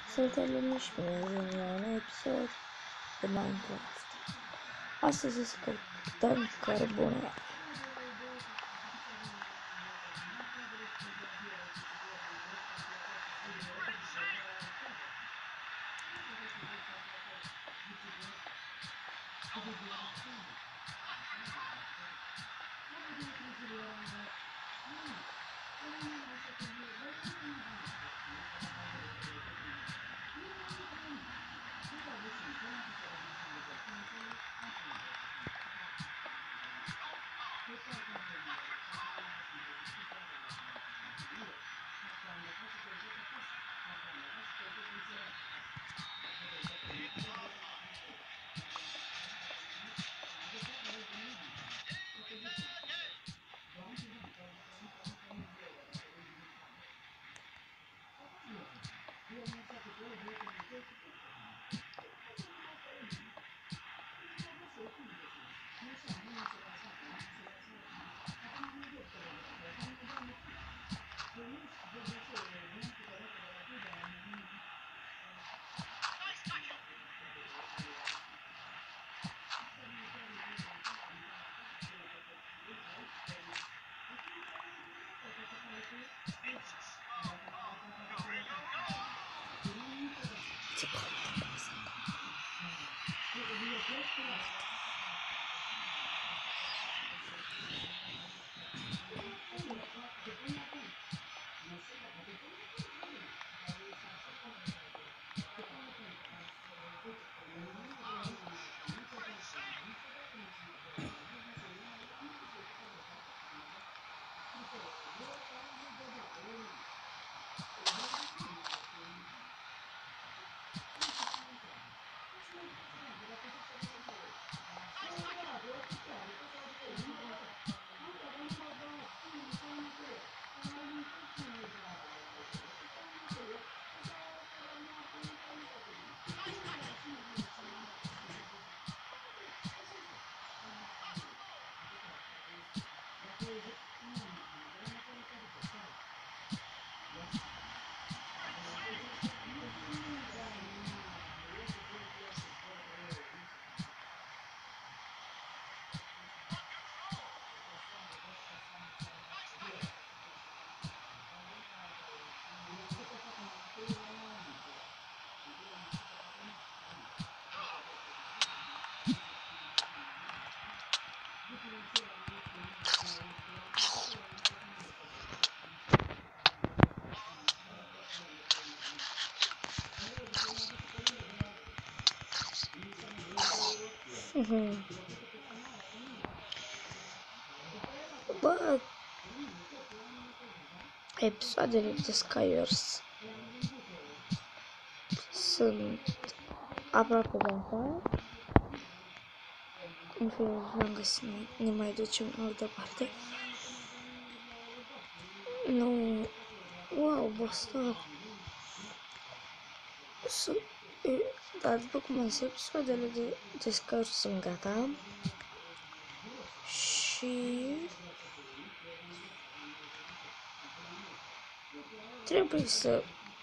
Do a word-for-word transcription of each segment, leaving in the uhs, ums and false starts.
Suntem în un episod de Minecraft. Astăzi o să căutăm cărbune. Bă, episoadele de Skywars sunt aproape gata. În fine, n-am găsit nimic, ne mai ducem în altă parte. Nu, wow, basta. Dar după cum am zis, episoadele de, de Skywars sunt gata. Și trebuie să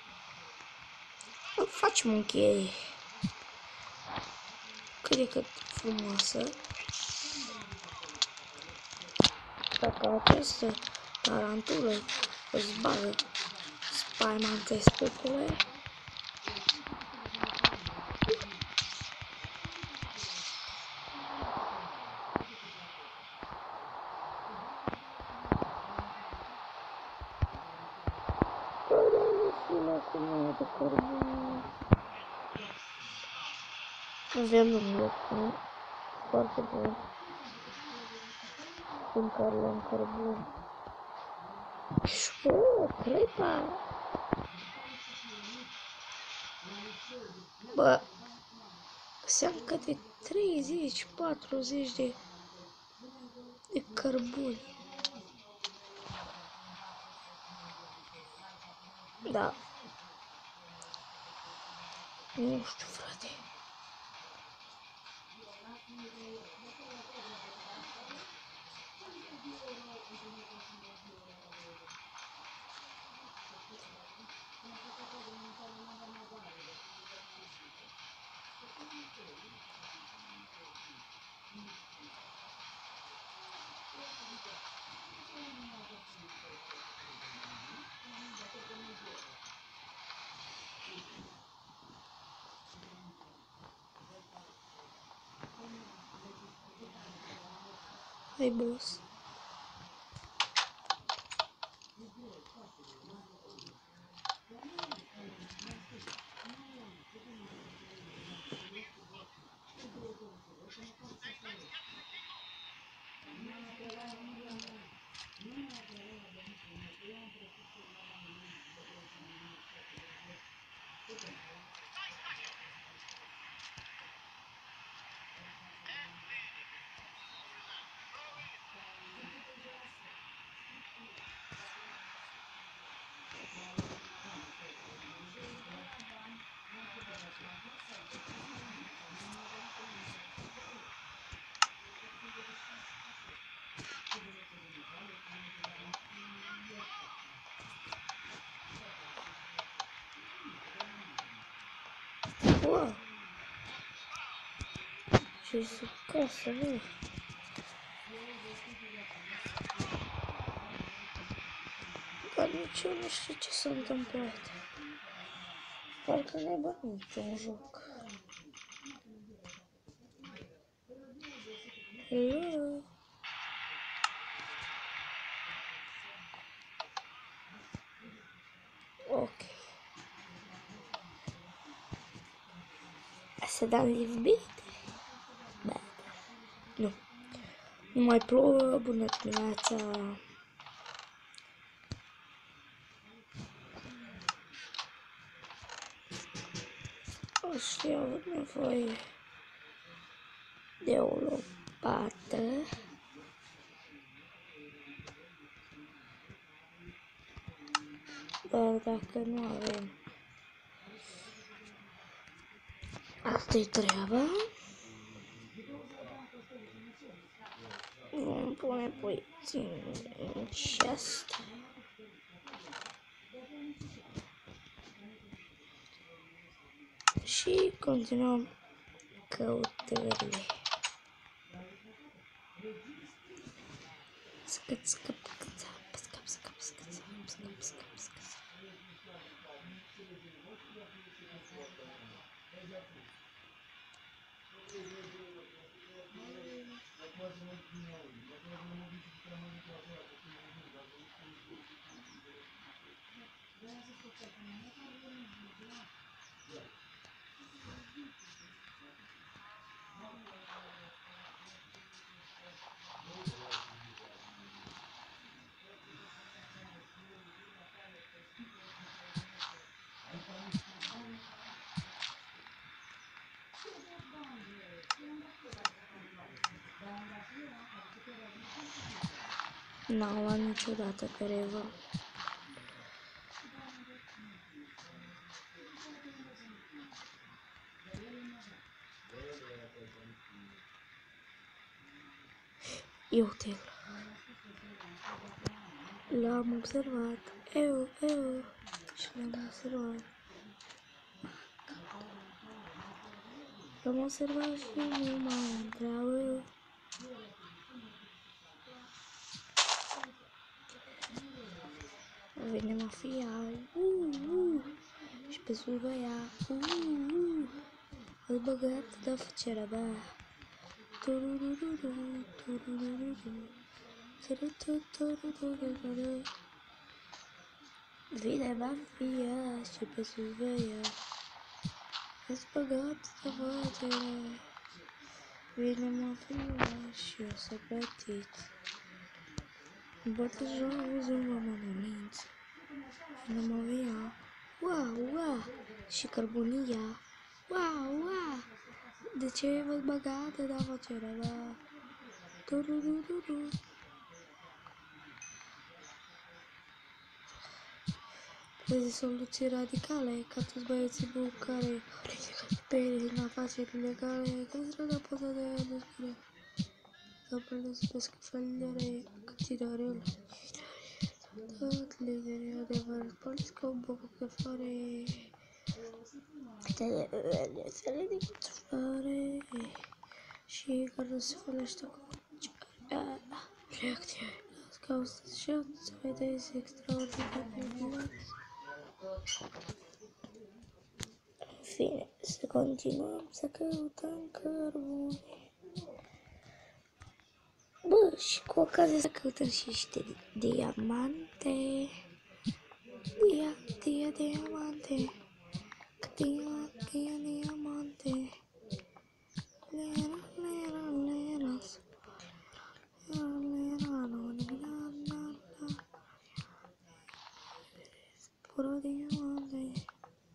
facem o cheie cât de cât frumoasă. Dacă această tarantulă îți bagă spaima între specule, de cărbune. Avem un loc foarte bun în care luăm cărbune. Și o crepa. Bă, seamnă că de treizeci patruzeci de de cărbune. Da. Nu știu, frate. Hai boss. Uau! Ce sub casă, nu? Dar nici eu nu știu ce s-a întâmplat. Parcă ne băt niciun joc. Hello? Ok. Să dăm live beat? Bă, nu. Nu mai plouă, bună dimineața. Aștia au nevoie de o lopată. Dar dacă nu avem, asta-i treaba. Vom pune puțin în chest. Și continuăm căutările. Scăp, scăp, scăp, scăp, scăp, scăp, scăp, scăp, scăp. N-am luat niciodată pe Reva. Iute-l. L-am observat. Eu, eu. Și l-am observat. L-am observat și nu mă întreabă. Vine mafia. Uh, uh. Și pe sus ea. Uh, uh. Îl băgat de făcerea bă. Turururu, turururu. Turururu. Vine mafia și pe sus ea. Îți băgat de făcerea. Vine mafia și o să plătiți. Bate jos în momentul. Vine mafia. Wow, wow. Și cărbunia. Wow, wow. De ce v-ați băgat de afacerea mea? Turururu. Vezi soluții radicale ca toți băieții buni care pe în afaceri legale că strada poate de descure. Că plătesc felere câtirarele. Tot legere adevăr, poliți ca un boc de floare. Se ridică floare. Și care se folosește cu reacție. Las cauze și să vedeți extraordinar de bine. În fine, să continuăm să căutăm cărbune. Bă, și cu ocazia să căutăm și niște diamante. Dia, dia, diamante. Dia, dia, diamante. Lera, lera, lera. Lera, lera, lera. Puro diamante.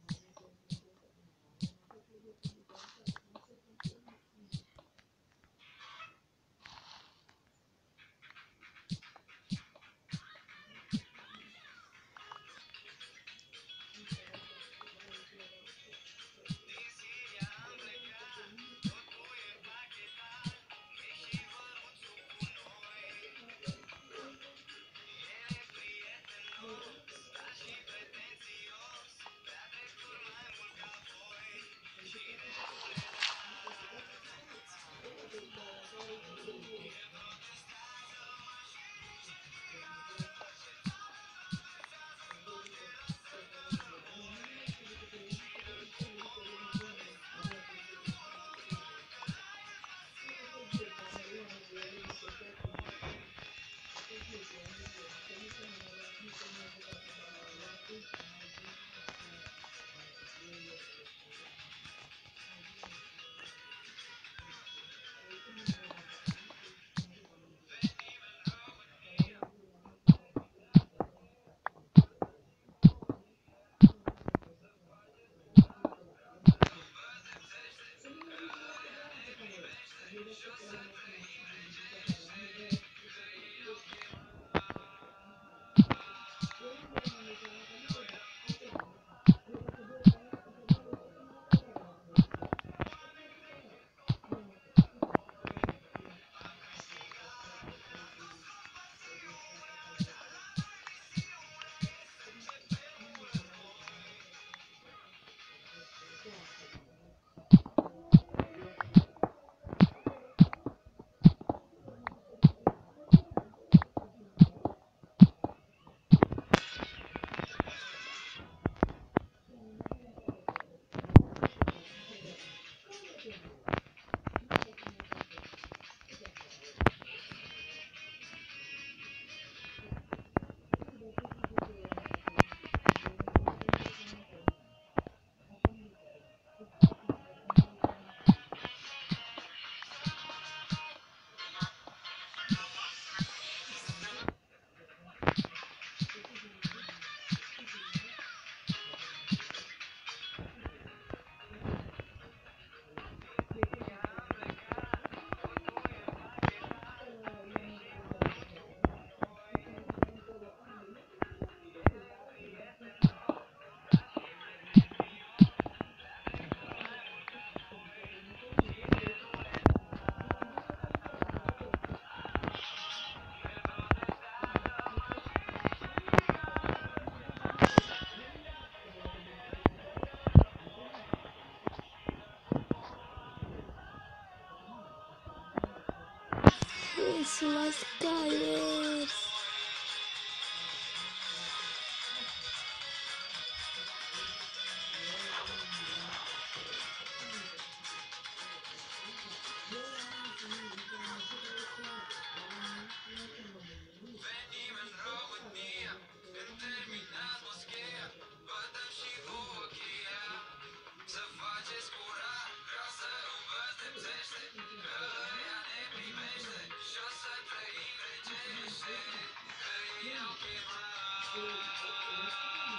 Isso, las calles.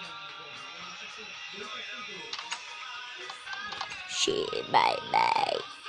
Și bye bye.